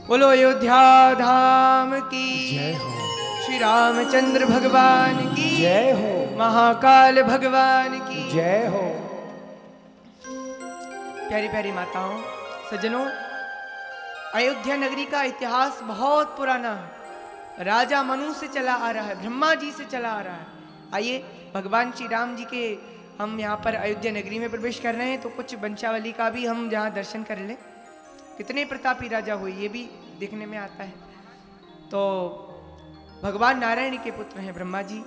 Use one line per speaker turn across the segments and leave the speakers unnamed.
बोलो अयोध्या धाम की
जय हो।
श्री रामचंद्र भगवान की
जय हो।
महाकाल भगवान की
जय हो।
प्यारी प्यारी माताओं, सज्जनों, अयोध्या नगरी का इतिहास बहुत पुराना है। राजा मनु से चला आ रहा है, ब्रह्मा जी से चला आ रहा है। आइए भगवान श्री राम जी के हम यहाँ पर अयोध्या नगरी में प्रवेश कर रहे हैं, तो कुछ वंशावली का भी हम जहाँ दर्शन कर लें। कितने प्रतापी राजा हुए ये भी देखने में आता है। तो भगवान नारायण के पुत्र हैं ब्रह्मा जी,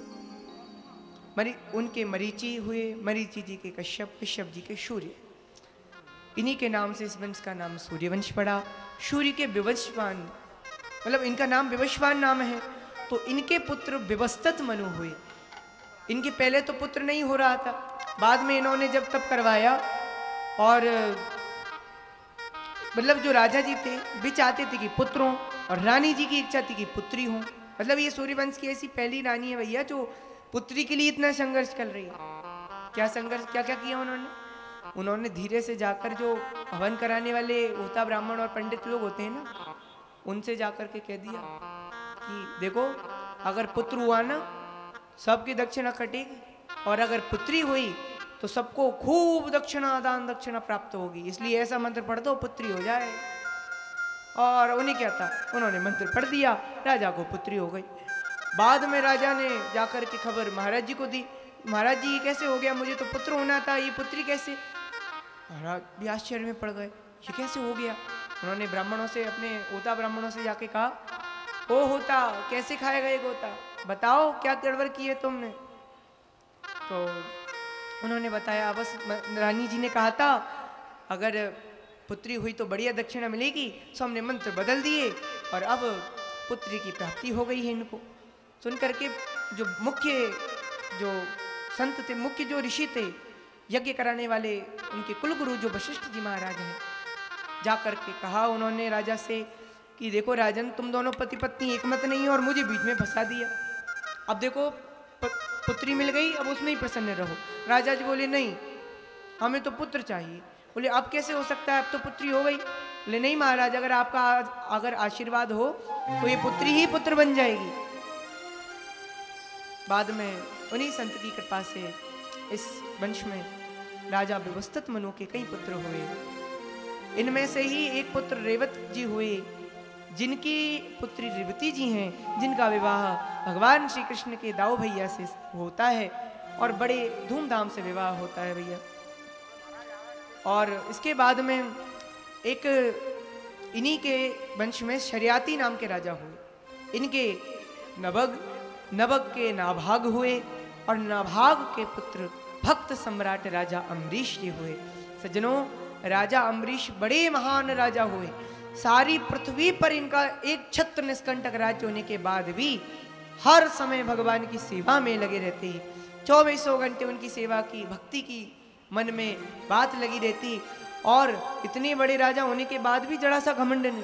उनके मरीचि हुए, मरीचि जी के कश्यप, कश्यप जी के सूर्य। इन्हीं के नाम से इस वंश का नाम सूर्यवंश पड़ा। सूर्य के विवस्वान, मतलब इनका नाम विवस्वान नाम है, तो इनके पुत्र विवस्त्रत मनु हुए। इनके पहले तो पुत्र नहीं हो रहा था, बाद में इन्होंने जब तब करवाया, और मतलब जो राजा जी थे वे चाहते थे कि पुत्रों, और रानी जी की इच्छा थी कि पुत्री हो। मतलब ये सूर्यवंश की ऐसी पहली रानी है भैया जो पुत्री के लिए इतना संघर्ष कर रही है। क्या संघर्ष, क्या क्या किया उन्होंने धीरे से जाकर जो हवन कराने वाले होता ब्राह्मण और पंडित लोग होते हैं ना, उनसे जाकर के कह दिया कि देखो अगर पुत्र हुआ ना सबकी दक्षिणा कटेगी, और अगर पुत्री हुई तो सबको खूब दक्षिणा, दान दक्षिणा प्राप्त होगी, इसलिए ऐसा मंत्र पढ़ दो पुत्री हो जाए। और उन्हें क्या था, उन्होंने मंत्र पढ़ दिया, राजा को पुत्री हो गई। बाद में राजा ने जाकर के खबर महाराज जी को दी, महाराज जी ये कैसे हो गया, मुझे तो पुत्र होना था, ये पुत्री कैसे। महाराज भी आश्चर्य में पड़ गए, ये कैसे हो गया। उन्होंने ब्राह्मणों से, अपने होता ब्राह्मणों से जाके कहा, ओ होता कैसे खाएगा ये गोता, बताओ क्या गड़बड़ की है तुमने। तो उन्होंने बताया, बस रानी जी ने कहा था अगर पुत्री हुई तो बढ़िया दक्षिणा मिलेगी, सो हमने मंत्र बदल दिए और अब पुत्री की प्राप्ति हो गई है इनको। सुन करके जो मुख्य जो संत थे, मुख्य जो ऋषि थे, यज्ञ कराने वाले, उनके कुलगुरु जो वशिष्ठ जी महाराज हैं, जा करके कहा उन्होंने राजा से कि देखो राजन, तुम दोनों पति पत्नी एक मत नहीं हो और मुझे बीच में फंसा दिया। अब देखो पुत्री मिल गई, अब उसमें ही प्रसन्न रहो। राजा जी बोले नहीं, हमें तो पुत्र चाहिए। बोले अब कैसे हो सकता है, अब तो पुत्री हो गई। बोले नहीं महाराज, अगर आपका अगर आशीर्वाद हो तो ये पुत्री ही पुत्र बन जाएगी। बाद में उन्हीं संत की कृपा से इस वंश में राजा विवस्त्रत मनु के कई पुत्र हुए। इनमें से ही एक पुत्र रेवत जी हुए, जिनकी पुत्री रेवती जी हैं, जिनका विवाह भगवान श्री कृष्ण के दाऊ भैया से होता है और बड़े धूमधाम से विवाह होता है भैया। और इसके बाद में एक इन्हीं के वंश में शर्याती नाम के राजा हुए। इनके नभग के नाभाग हुए और नाभाग के पुत्र भक्त सम्राट राजा अम्बरीश जी हुए। सज्जनों, राजा अम्बरीश बड़े महान राजा हुए। सारी पृथ्वी पर इनका एक छत्र निष्कंटक राज्य होने के बाद भी हर समय भगवान की सेवा में लगे रहते हैं। 24 घंटे उनकी सेवा की, भक्ति की मन में बात लगी रहती, और इतने बड़े राजा होने के बाद भी जरा सा घमंड नहीं,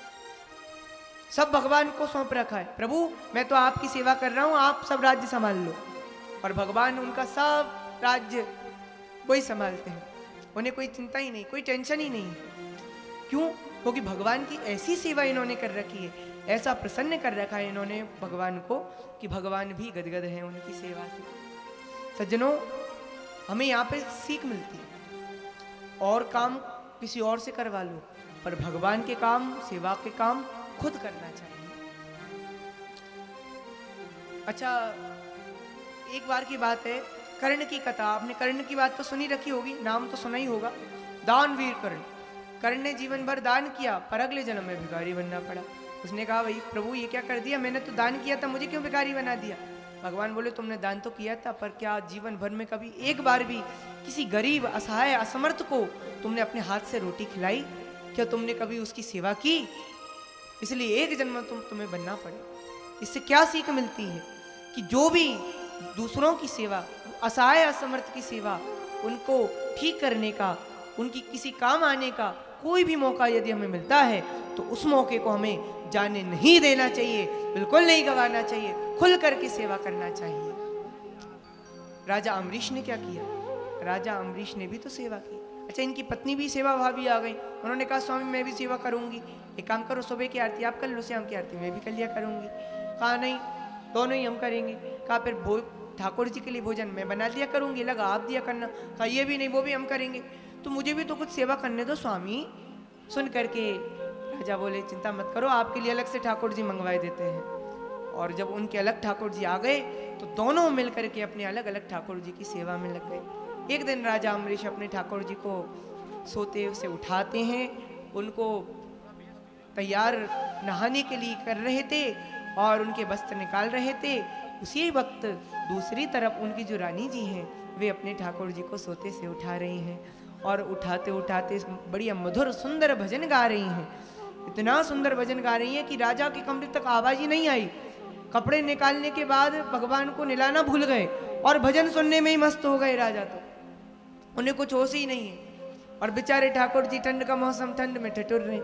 सब भगवान को सौंप रखा है। प्रभु मैं तो आपकी सेवा कर रहा हूं, आप सब राज्य संभाल लो। और भगवान उनका सब राज्य वही संभालते हैं, उन्हें कोई चिंता ही नहीं, कोई टेंशन ही नहीं। क्यों? क्योंकि भगवान की ऐसी सेवा इन्होंने कर रखी है, ऐसा प्रसन्न कर रखा है इन्होंने भगवान को कि भगवान भी गदगद हैं उनकी सेवा से। सज्जनों, हमें यहाँ पे सीख मिलती है, और काम किसी और से करवा लो, पर भगवान के काम, सेवा के काम खुद करना चाहिए। अच्छा, एक बार की बात है, कर्ण की कथा, आपने कर्ण की बात तो सुनी रखी होगी, नाम तो सुना ही होगा। दानवीर कर्ण। कर्ण ने जीवन भर दान किया, पर अगले जन्म में भिखारी बनना पड़ा। उसने कहा भाई प्रभु ये क्या कर दिया, मैंने तो दान किया था, मुझे क्यों भिखारी बना दिया। भगवान बोले तुमने दान तो किया था, पर क्या जीवन भर में कभी एक बार भी किसी गरीब, असहाय, असमर्थ को तुमने अपने हाथ से रोटी खिलाई? क्या तुमने कभी उसकी सेवा की? इसलिए एक जन्म तुम्हें बनना पड़े। इससे क्या सीख मिलती है कि जो भी दूसरों की सेवा, असहाय असमर्थ की सेवा, उनको ठीक करने का, उनकी किसी काम आने का कोई भी मौका यदि हमें मिलता है तो उस मौके को हमें जाने नहीं देना चाहिए, बिल्कुल नहीं गंवाना चाहिए, खुल करके सेवा करना चाहिए। राजा अम्बरीश ने क्या किया? राजा अम्बरीश ने भी तो सेवा की। अच्छा, इनकी पत्नी भी सेवा भावी आ गई। उन्होंने कहा स्वामी मैं भी सेवा करूंगी, एक काम करो सुबह की आरती आप कर लो, शाम की आरती मैं भी कर लिया करूंगी। कहा नहीं, दोनों ही हम करेंगे। कहा फिर ठाकुर जी के लिए भोजन मैं बना दिया करूंगी, लगा आप दिया करना। कहा ये भी नहीं, वो भी हम करेंगे, तो मुझे भी तो कुछ सेवा करने दो स्वामी। सुन करके राजा बोले चिंता मत करो, आपके लिए अलग से ठाकुर जी मंगवाए देते हैं। और जब उनके अलग ठाकुर जी आ गए तो दोनों मिल करके अपने अलग अलग ठाकुर जी की सेवा में लग गए। एक दिन राजा अम्बरीश अपने ठाकुर जी को सोते से उठाते हैं, उनको तैयार नहाने के लिए कर रहे थे और उनके वस्त्र निकाल रहे थे। उसी वक्त दूसरी तरफ उनकी जो रानी जी हैं वे अपने ठाकुर जी को सोते से उठा रही हैं और उठाते उठाते बड़ी मधुर सुंदर भजन गा रही हैं। इतना सुंदर भजन गा रही हैं कि राजा के कमरे तक आवाज ही नहीं आई। कपड़े निकालने के बाद भगवान को निलाना भूल गए और भजन सुनने में ही मस्त हो गए राजा, तो उन्हें कुछ होश ही नहीं है। और बेचारे ठाकुर जी ठंड का मौसम, ठंड में ठिठुर रहे,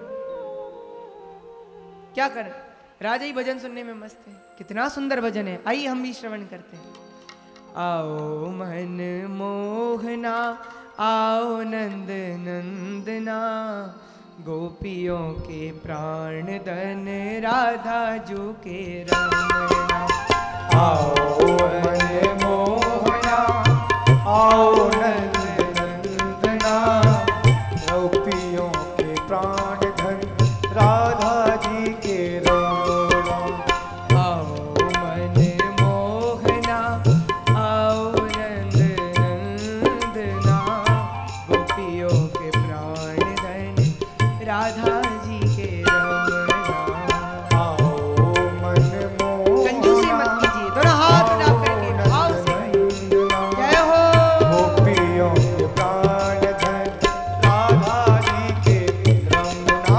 क्या करें, राजा ही भजन सुनने में मस्त है। कितना सुंदर भजन है, आइए हम भी श्रवण करते हैं। आओ मन मोहना आओ नंद नंदना, गोपियों के प्राण धन राधा जू के रमना। आओ मन मोहना आओ नंद नंदना, गोपियों के प्राण धन राधा जी के रमना। आओ मन मोहना आओ नंद नंदना, गोपियों के प्राण धन राधा जी के रमना। आओ मन मोहना, कंजूसी मत कीजिए, दोनों हाथ उठा करके भाव से जय हो। गोपियों के प्राण धन राधा जी के रमना।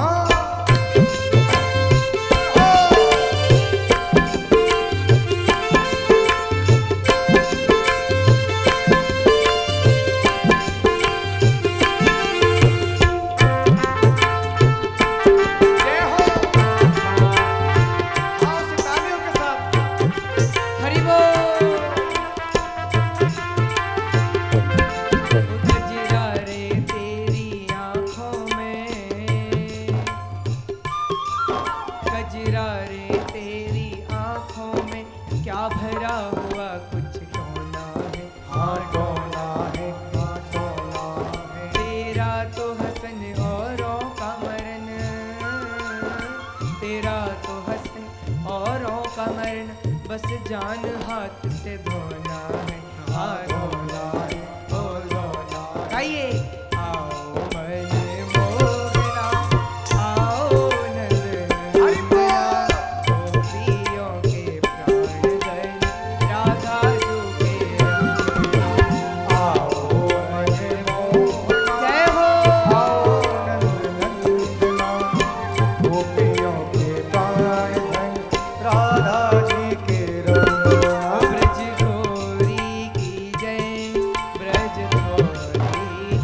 बस जान हाथ से धोना है, हाथ धोना है, धोना। गाइए आओ मन मोहना आओ नंद नंदना, गोपियों के प्राण धन राधा जू के रमना। आओ मन मोहना जय हो। आओ नंद नंदना, गोपियों के प्राण धन राधा जी के ब्रज गौरी की जय, ब्रज गौरी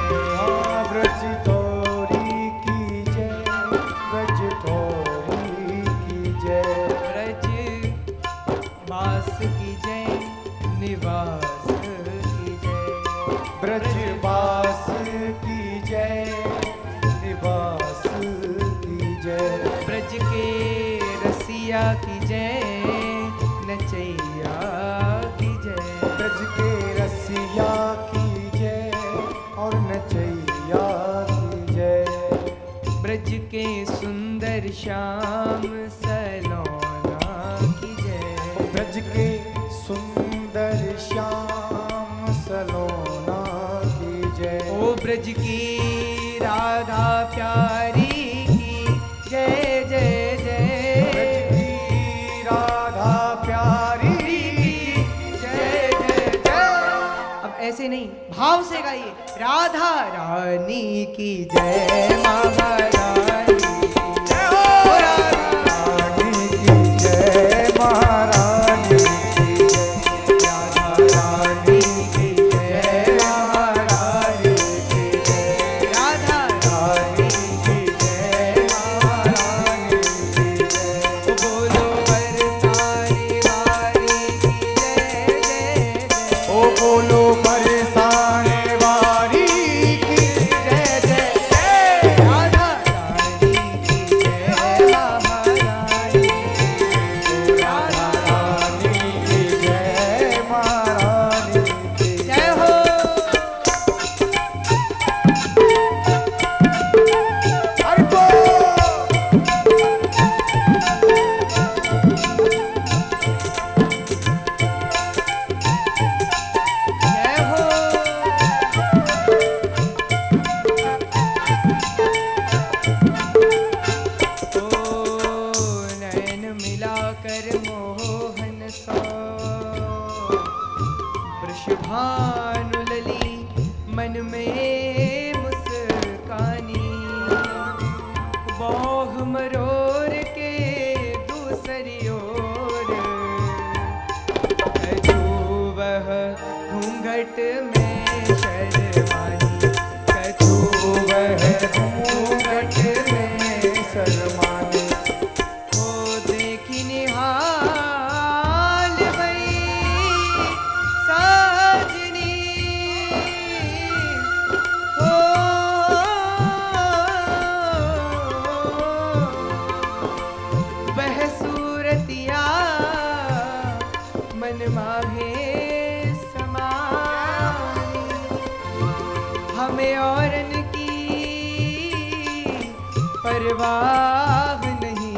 की जय, ब्रज गौरी की जय, ब्रज गौरी की जय, ब्रज बास की जय, निवास की जय, ब्रज बास की जय, निवास की जय, ब्रज के रसिया की जय, नचैया की जय, ब्रज के रसिया की जय और नचैया की जय, ब्रज के सुंदर श्याम सलोना की जय, ब्रज के सुंदर श्याम सलोना की जय। ओ ब्रज की राधा प्यारी की जय जय जय, ब्रज की राधा प्यारी की जय जय जय। अब ऐसे नहीं, भाव से गाइए, राधा रानी की जय, महारानी की जय हो, राधा रानी की जय, महारानी की जय, राधा रानी की जय, महारानी की जय, राधा रानी की जय, महारानी की जय। बोलो बरसाने वाली की जय जय जय, ओ बोलो बरसाने वाली की परवाह नहीं,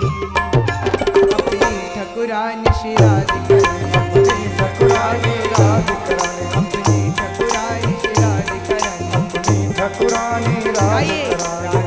अपनी ठकुरानी शिराज करन,
अपनी ठकुरानी राज करन,
अपनी ठकुरानी शिराज करन,
अपनी ठकुरानी राज करन।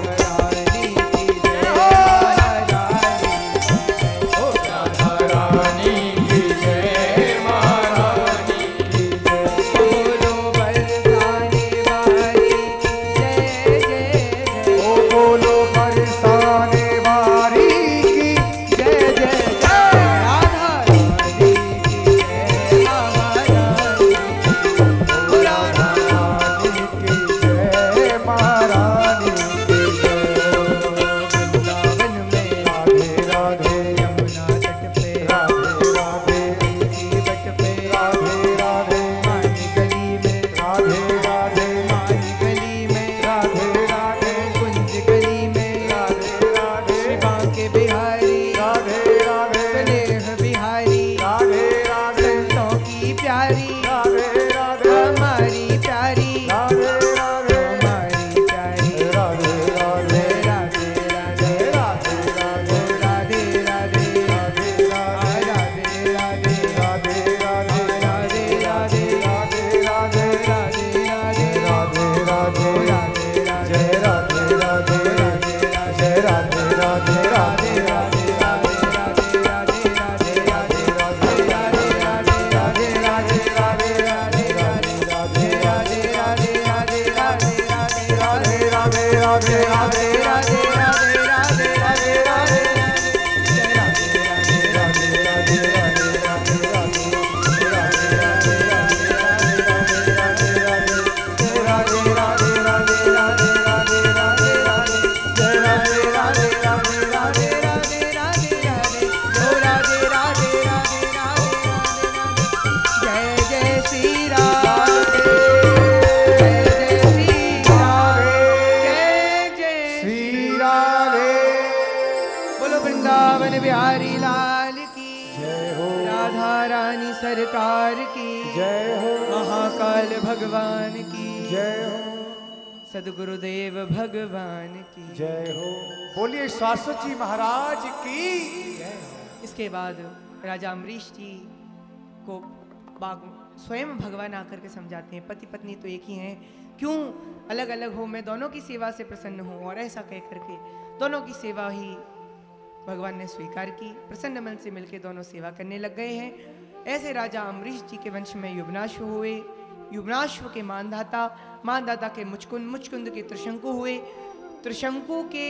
सरकार की
जय हो,
महाकाल भगवान की
जय हो,
सदगुरुदेव भगवान की
जय हो। बोलिए शाश्वत जी महाराज की।
इसके बाद राजा अम्बरीश जी को स्वयं भगवान आकर के समझाते हैं, पति पत्नी तो एक ही हैं, क्यों अलग अलग हो, मैं दोनों की सेवा से प्रसन्न हूँ। और ऐसा कह करके दोनों की सेवा ही भगवान ने स्वीकार की, प्रसन्न मन से मिलकर दोनों सेवा करने लग गए हैं। ऐसे राजा अम्बरीश जी के वंश में युवनाश्व हुए, युवनाश्व के मानधाता, मानधाता के मुचकुंद, मुचकुंद के त्रिशंकु हुए, त्रिशंकु के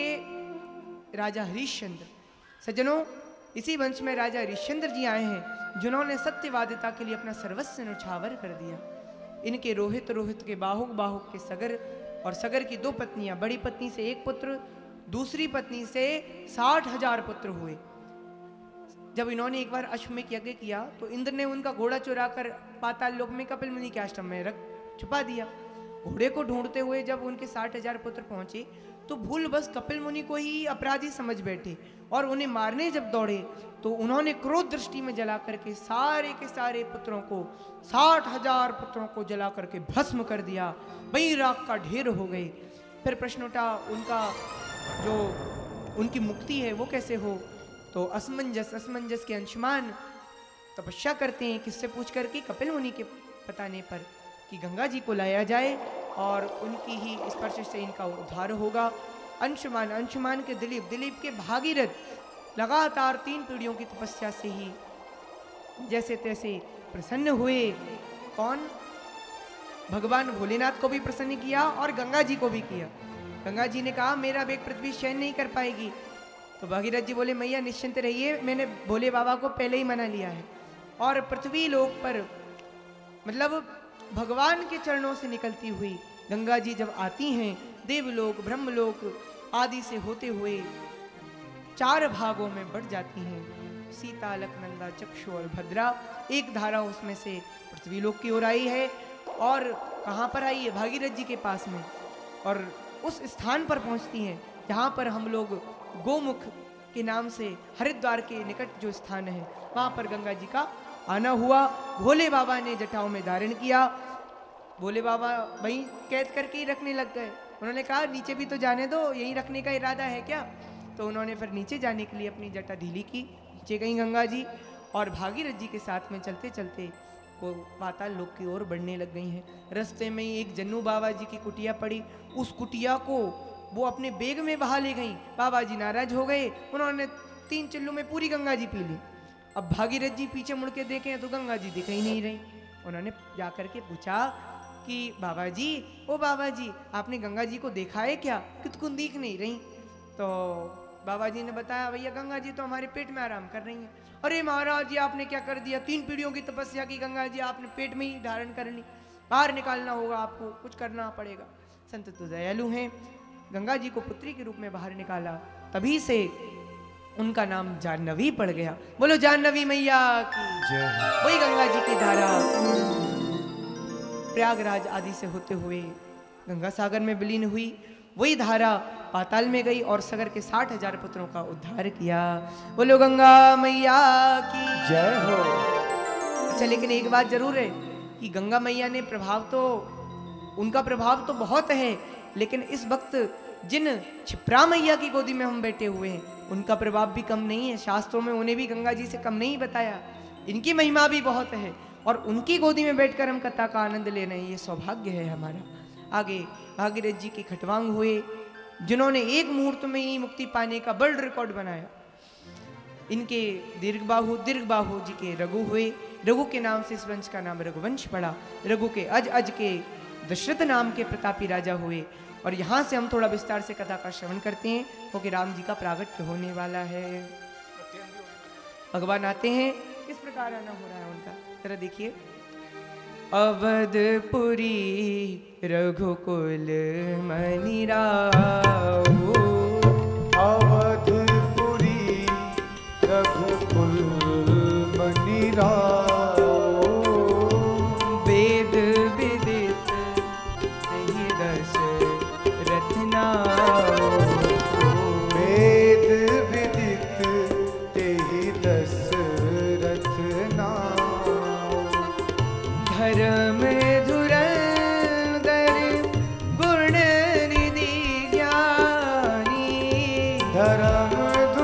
राजा हरिश्चंद्र। सज्जनों, इसी वंश में राजा हरिश्चंद्र जी आए हैं जिन्होंने सत्यवादिता के लिए अपना सर्वस्व न्यौछावर कर दिया। इनके रोहित, रोहित के बाहुक, बाहुक के सगर, और सगर की 2 पत्नियां, बड़ी पत्नी से 1 पुत्र, दूसरी पत्नी से 60,000 पुत्र हुए। जब इन्होंने एक बार अश्वमेध यज्ञ किया तो इंद्र ने उनका घोड़ा चुराकर पाताल लोक में कपिल मुनि के आश्रम में रख छुपा दिया। घोड़े को ढूंढते हुए जब उनके 60,000 पुत्र पहुंचे तो भूल बस कपिल मुनि को ही अपराधी समझ बैठे, और उन्हें मारने जब दौड़े तो उन्होंने क्रोध दृष्टि में जला करके सारे के सारे पुत्रों को, 60,000 पुत्रों को जला करके भस्म कर दिया। वही राख का ढेर हो गए। फिर प्रश्न उठा, उनका जो उनकी मुक्ति है वो कैसे हो? तो असमंजस के अंशुमान तपस्या करते हैं, किससे पूछ करके? कपिल मुनि के बताने पर कि गंगा जी को लाया जाए और उनकी ही स्पर्श से इनका उद्धार होगा। अंशुमान के दिलीप के भागीरथ लगातार 3 पीढ़ियों की तपस्या से ही जैसे तैसे प्रसन्न हुए। कौन? भगवान भोलेनाथ को भी प्रसन्न किया और गंगा जी को भी किया। गंगा जी ने कहा मेरा बेग पृथ्वी शयन नहीं कर पाएगी, तो भागीरथ जी बोले मैया निश्चिंत रहिए, मैंने भोले बाबा को पहले ही मना लिया है। और पृथ्वी लोक पर मतलब भगवान के चरणों से निकलती हुई गंगा जी जब आती हैं, देवलोक ब्रह्मलोक आदि से होते हुए 4 भागों में बढ़ जाती हैं। सीता, अलकनंदा, चक्षु और भद्रा। एक धारा उसमें से पृथ्वी लोक की ओर आई है और कहाँ पर आई है? भागीरथ जी के पास में, और उस स्थान पर पहुँचती हैं जहाँ पर हम लोग गोमुख के नाम से हरिद्वार के निकट जो स्थान है वहाँ पर गंगा जी का आना हुआ। भोले बाबा ने जटाओं में धारण किया। भोले बाबा वहीं कैद करके ही रखने लग गए। उन्होंने कहा नीचे भी तो जाने दो, यहीं रखने का इरादा है क्या? तो उन्होंने फिर नीचे जाने के लिए अपनी जटा ढीली की, नीचे गई गंगा जी और भागीरथ जी के साथ में चलते चलते वो पाताल लोक की ओर बढ़ने लग गई हैं। रास्ते में ही एक जन्नू बाबा जी की कुटिया पड़ी, उस कुटिया को वो अपने बेग में बहा ले गई। बाबा जी नाराज हो गए, उन्होंने 3 चिल्लों में पूरी गंगा जी पी ली। अब भागीरथ जी पीछे मुड़ के देखें तो गंगा जी दिख ही नहीं रही। उन्होंने जाकर के पूछा कि बाबा जी, ओ बाबा जी, आपने गंगा जी को देखा है क्या? कितको दिख नहीं रही। तो बाबा जी ने बताया, भैया गंगा जी तो हमारे पेट में आराम कर रही हैं। अरे महाराज जी, आपने क्या कर दिया? 3 पीढ़ियों की तपस्या की गंगा जी आपने पेट में ही धारण कर ली, बाहर निकालना होगा, आपको कुछ करना पड़ेगा। संत तो दयालु हैं, गंगा जी को पुत्री के रूप में बाहर निकाला, तभी से उनका नाम जाह्नवी पड़ गया। बोलो जाह्नवी मैया की जय। वही गंगा जी की धारा प्रयागराज आदि से होते हुए गंगा सागर में विलीन हुई, वही धारा पाताल में गई और सगर के 60,000 पुत्रों का उद्धार किया। बोलो गंगा मैया की
जय हो।
अच्छा, लेकिन एक बात जरूर है कि गंगा मैया ने प्रभाव तो, उनका प्रभाव तो बहुत है, लेकिन इस वक्त जिन क्षिप्रा मैया की गोदी में हम बैठे हुए हैं उनका प्रभाव भी कम नहीं है। शास्त्रों में उन्हें भी गंगा जी से कम नहीं बताया, इनकी महिमा भी बहुत है और उनकी गोदी में बैठकर हम कथा का आनंद ले रहे हैं, ये सौभाग्य है हमारा। आगे भागीरथ जी के खटवांग हुए, जिन्होंने एक मुहूर्त में ही मुक्ति पाने का वर्ल्ड रिकॉर्ड बनाया। इनके दीर्घबाहु जी के रघु हुए, रघु के नाम से इस वंश का नाम रघुवंश पड़ा। रघु के अज के दशरथ नाम के प्रतापी राजा हुए। और यहाँ से हम थोड़ा विस्तार से कथा का श्रवण करते हैं, क्योंकि राम जी का प्रागट्य होने वाला है। भगवान आते हैं, किस प्रकार आना हो रहा है उनका जरा देखिए। अवधपुरी रघुकुल मनि राऊ,
अवधपुरी रघुकुल मनि राऊ,
वेद विदित तेहि दशरथ नाऊ,
वेद विदित तेहि दशरथ नाऊ,
धर्म धुरंधर गुण निधि ज्ञानी,
धर्म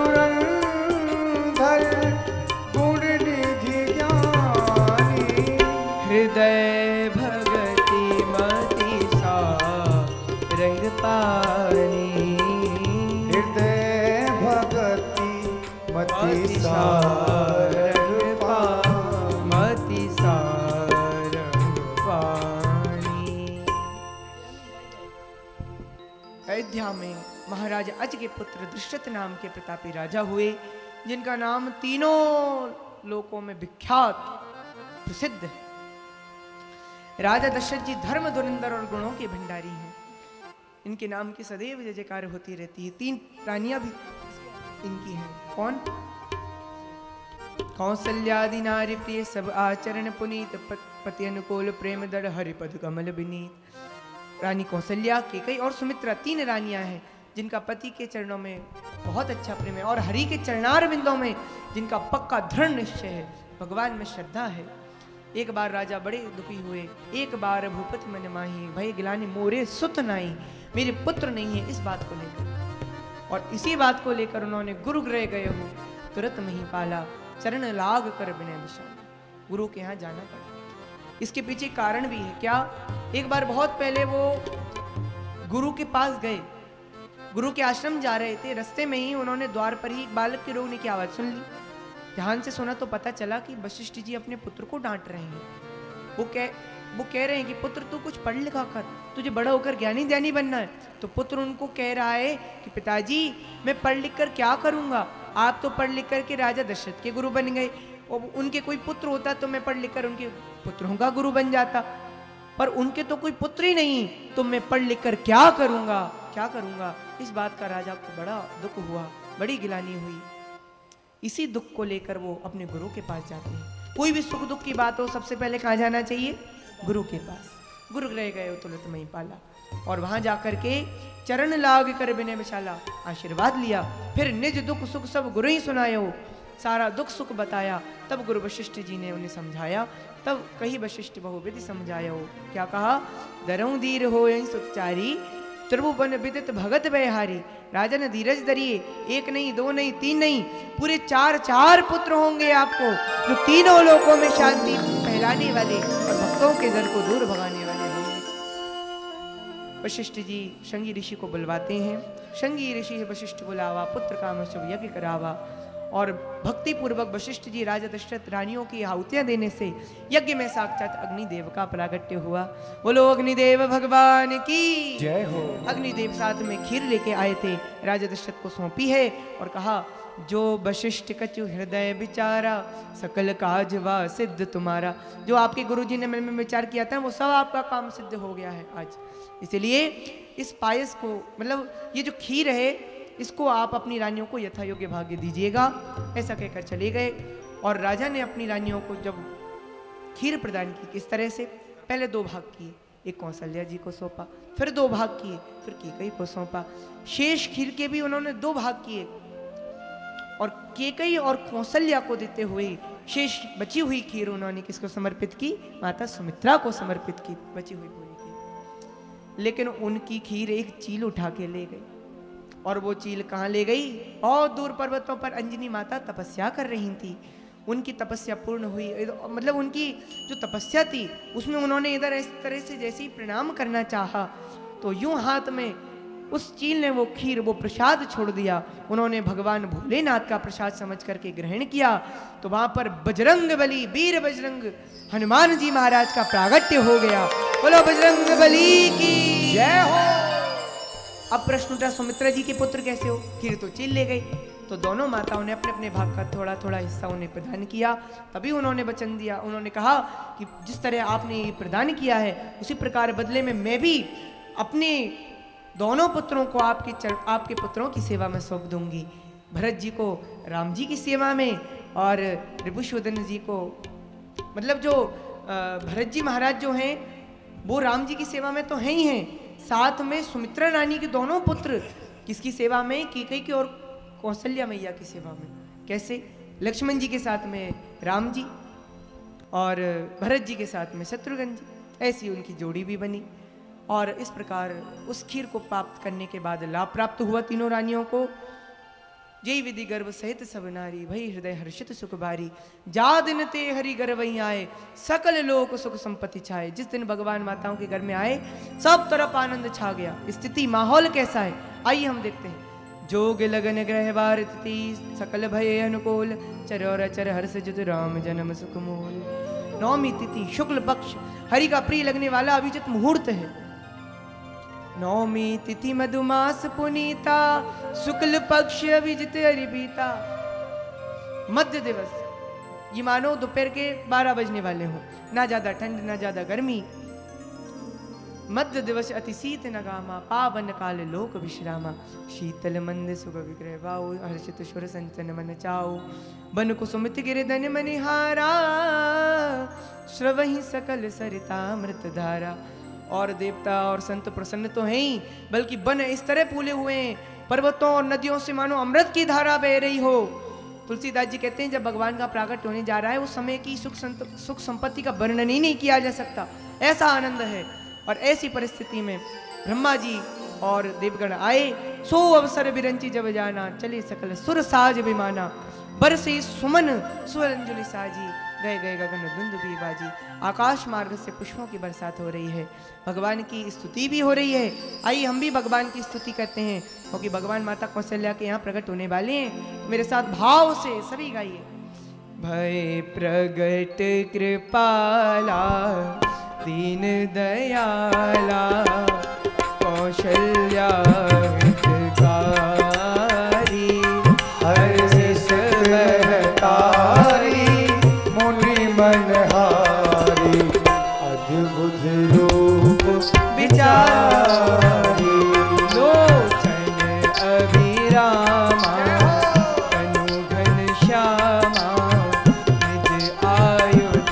धुरंधर गुण निधि ज्ञानी,
हृदय भगति मति सारंग पानी,
हृदय भगति मति सारंग पानी,
मति सारंग पानी। अयोध्या में महाराज अज के पुत्र दशरथ नाम के प्रतापी राजा हुए, जिनका नाम तीनों लोकों में विख्यात प्रसिद्ध है। राजा दशरथ जी धर्म धुरंधर और गुणों के भंडारी हैं। इनके नाम की सदैव जय जयकार होती रहती है। 3 रानियां भी इनकी हैं। कौन? कौसल्यादि नारी प्रिय सब आचरण पुनीत, पति अनुकूल प्रेम दृढ़ हरिपद कमल विनीत। रानी कौशल्या, केकई और सुमित्रा 3 रानियां हैं जिनका पति के चरणों में बहुत अच्छा प्रेम है और हरि के चरणार बिंदों में जिनका पक्का दृढ़ निश्चय है, भगवान में श्रद्धा है। एक बार राजा बड़े दुखी हुए, एक बार भूपति मन माही, भय गिलानी मोरे सुत नाई, मेरे पुत्र नहीं है, इस बात को लेकर। और इसी बात को लेकर उन्होंने गुरु गृह गए हो, तुरंत नहीं पाला, चरण लाग कर विनय विशाल, गुरु के यहाँ जाना पड़ा। इसके पीछे कारण भी है। क्या? एक बार बहुत पहले वो गुरु के पास गए, गुरु के आश्रम जा रहे थे, रास्ते में ही उन्होंने द्वार पर ही एक बालक के रोने की आवाज सुन ली। ध्यान से सुना तो पता चला कि वशिष्ठ जी अपने पुत्र को डांट रहे हैं। वो कह रहे हैं कि पुत्र तू कुछ पढ़ लिखा कर, तुझे बड़ा होकर ज्ञानी ध्यानी बनना है। तो पुत्र उनको कह रहा है कि पिताजी मैं पढ़ लिख कर क्या करूंगा, आप तो पढ़ लिख कर के राजा दशरथ के गुरु बन गए, और उनके कोई पुत्र होता तो मैं पढ़ लिख कर उनके पुत्रों का गुरु बन जाता, पर उनके तो कोई पुत्र ही नहीं, तो मैं पढ़ लिख कर क्या करूंगा, क्या करूंगा। इस बात का राजा को बड़ा दुख हुआ, बड़ी गिलानी हुई। इसी दुख को लेकर वो अपने गुरु के पास जाते हैं। कोई भी सुख दुख की बात हो सबसे पहले कहाँ जाना चाहिए? गुरु के पास। गुरु गृह गए तुरंत मही पाला, और वहां जाकर के चरण लाग कर विनय विशाला आशीर्वाद लिया। फिर निज दुख सुख सब गुरु ही सुनायो, सारा दुख सुख बताया। तब गुरु वशिष्ठ जी ने उन्हें समझाया, तब कही वशिष्ठ बहुविधि समझायो। क्या कहा? दरऊ दीर हो सुतचारी, त्रिभुवन विदित भगत व्यहारी। राजन धीरज धरिए, एक नहीं, दो नहीं, तीन नहीं, पूरे चार पुत्र होंगे आपको, जो तीनों लोकों में शांति फैलाने वाले और भक्तों के दर को दूर भगाने वाले होंगे। वशिष्ठ जी शंगी ऋषि को बुलवाते हैं। शंगी ऋषि है वशिष्ठ बुलावा, पुत्र काम शुभ यज्ञ करावा। और भक्ति पूर्वक वशिष्ठ जी राजा दशरथ रानियों की आहुतियां देने से यज्ञ में साक्षात अग्निदेव का प्रागट्य हुआ। बोलो अग्निदेव भगवान की
जय हो।
अग्निदेव साथ में खीर लेके आए थे, राजा दशरथ को सौंपी है और कहा, जो वशिष्ठ कछु हृदय विचारा, सकल काज वा सिद्ध तुम्हारा। जो आपके गुरुजी ने मन में विचार किया था वो सब आपका काम सिद्ध हो गया है आज। इसलिए इस पायस को, मतलब ये जो खीर है, इसको आप अपनी रानियों को यथा योग्य भाग्य दीजिएगा। ऐसा कहकर चले गए। और राजा ने अपनी रानियों को जब खीर प्रदान की, किस तरह से, पहले 2 भाग किए, एक कौशल्या जी को सौंपा, फिर 2 भाग किए, फिर केकई को सौंपा। शेष खीर के भी उन्होंने 2 भाग किए और केकई और कौशल्या को देते हुए शेष बची हुई खीर उन्होंने किसको समर्पित की? माता सुमित्रा को समर्पित की, बची हुई पूरी खीर। लेकिन उनकी खीर एक चील उठा के ले गई। और वो चील कहाँ ले गई? और दूर पर्वतों पर अंजनी माता तपस्या कर रही थी। उनकी तपस्या पूर्ण हुई, मतलब उनकी जो तपस्या थी उसमें उन्होंने इधर इस तरह से जैसे ही प्रणाम करना चाहा तो यूं हाथ में उस चील ने वो खीर, वो प्रसाद छोड़ दिया। उन्होंने भगवान भोलेनाथ का प्रसाद समझ करके ग्रहण किया। तो वहां पर बजरंग बली, वीर बजरंग हनुमान जी महाराज का प्रागट्य हो गया। बोलो बजरंग बली की
जय हो।
अब प्रश्न उठा, सुमित्रा जी के पुत्र कैसे हो? खीर तो चील ले गई। तो दोनों माताओं ने अपने अपने भाग का थोड़ा थोड़ा हिस्सा उन्हें प्रदान किया। तभी उन्होंने वचन दिया, उन्होंने कहा कि जिस तरह आपने ये प्रदान किया है उसी प्रकार बदले में मैं भी अपने दोनों पुत्रों को आपके पुत्रों की सेवा में सौंप दूंगी। भरत जी को राम जी की सेवा में और रिपुशोधन जी को, मतलब जो भरत जी महाराज जो हैं वो राम जी की सेवा में तो हैं ही हैं, साथ में सुमित्रा रानी के दोनों पुत्र किसकी सेवा में? केकई की और कौशल्या मैया की सेवा में। कैसे? लक्ष्मण जी के साथ में राम जी और भरत जी के साथ में शत्रुघ्न जी। ऐसी उनकी जोड़ी भी बनी। और इस प्रकार उस खीर को प्राप्त करने के बाद लाभ प्राप्त हुआ तीनों रानियों को। जय विधि गर्भ सहित सब नारी, भई हृदय हर्षित सुख बारी। जा दिन ते हरि घर वहीं आए, सकल लोक सुख संपत्ति छाए। जिस दिन भगवान माताओं के घर में आए सब तरफ आनंद छा गया। स्थिति माहौल कैसा है आइए हम देखते हैं। जोग लगन ग्रह बार तिथि, सकल भय अनुकूल, चर अचर हर्ष जुत राम जन्म सुख मूल। नवमी तिथि शुक्ल पक्ष, हरि का प्रिय लगने वाला अभिजित मुहूर्त है। नवमी तिथि मधुमास पुनीता, शुक्ल पक्ष अभिजित हरिबीता। मध्य दिवस, ये मानो दोपहर के 12 बजने वाले हो, ना ज्यादा ठंड ना ज्यादा गर्मी। मध्य दिवस अति शीत नगामा, पावन काल लोक विश्रामा। शीतल मंद सुख विग्रह वाओ, हर्षित सुर संचन मन चाओ। बन कुसुमित गिरधन मनिहारा, श्रवहि सकल सरितामृत धारा। और देवता और संत प्रसन्न तो हैं ही, बल्कि वन इस तरह फूले हुए हैं, पर्वतों और नदियों से मानो अमृत की धारा बह रही हो। तुलसीदास जी कहते हैं जब भगवान का प्राकट होने जा रहा है उस समय की सुख संपत्ति का वर्णन ही नहीं किया जा सकता, ऐसा आनंद है। और ऐसी परिस्थिति में ब्रह्मा जी और देवगण आए। सो अवसर बिरंची जब जाना, चले सकल सुर साज विमाना। बरसे सुमन सुअंजलि साजी, गए गए गगन दुंदुभी बाजी। आकाश मार्ग से पुष्पों की बरसात हो रही है, भगवान की स्तुति भी हो रही है। आइए हम भी भगवान की स्तुति करते हैं, क्योंकि भगवान माता कौशल्या के यहाँ प्रकट होने वाले हैं। तो मेरे साथ भाव से सभी गाइए। भय प्रगट कृपाला, दीन दयाला, कौशल्या हितकारी,
हर्षित महतारी, मुनि मनहारी, अद्भुत रूप
विचारी। लोचन अभिरामा, तनु घनश्यामा, निज आयुध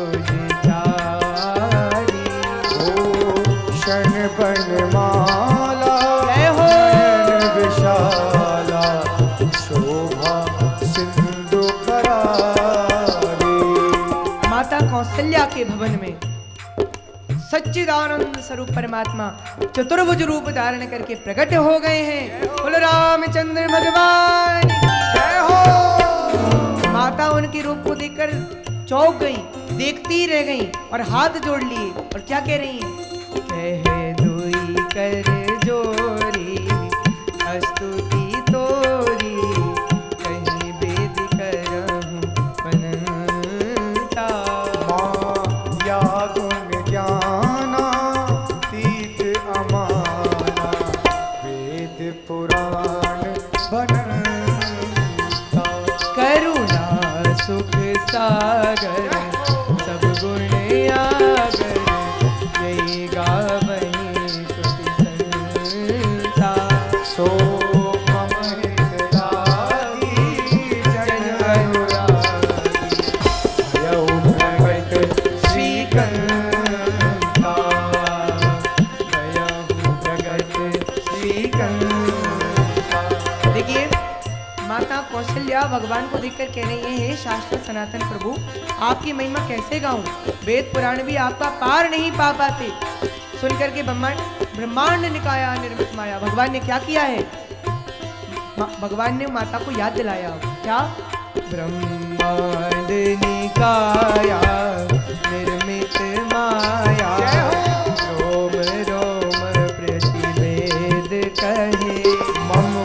बुझचारी।
भूषण बनमाला,
जय हो।
नयन विशाला, शोभा सिंधु करारी।
माता कौशल्या के भवन में सच्चिदानंद स्वरूप परमात्मा चतुर्भुज रूप धारण करके प्रकट हो गए हैं। बोलो रामचंद्र भगवान जय हो। माता उनके रूप को देखकर चौंक गई, देखती रह गई और हाथ जोड़ लिए और क्या कह रही हैं? कह दुई कर जोरी स्तुति तोरी, कहीं वेद करहूं बनता।
माया गुण ज्ञाना तीत अमाना, वेद पुराण बनता।
करुणा सुख सागर सब गुण आगर, यही गावहीं स्तुति संता।
सो मम हितलागी जन अनुरागी, भयउ प्रगट श्रीकंता, भयउ प्रगट श्रीकंता।
देखिए माता कौशल्या भगवान को देखकर कह रही है, हे शाश्वत सनातन प्रभु, आपकी महिमा कैसे गाऊं? वेद पुराण भी आपका पार नहीं पा पाते। सुन करके ब्रह्मांड निकाया निर्मित माया। भगवान ने क्या किया है? भगवान ने माता को याद दिलाया। क्या? ब्रह्मांड निकाया निर्मित माया, रोम रोम प्रतिवेद कहे।
मम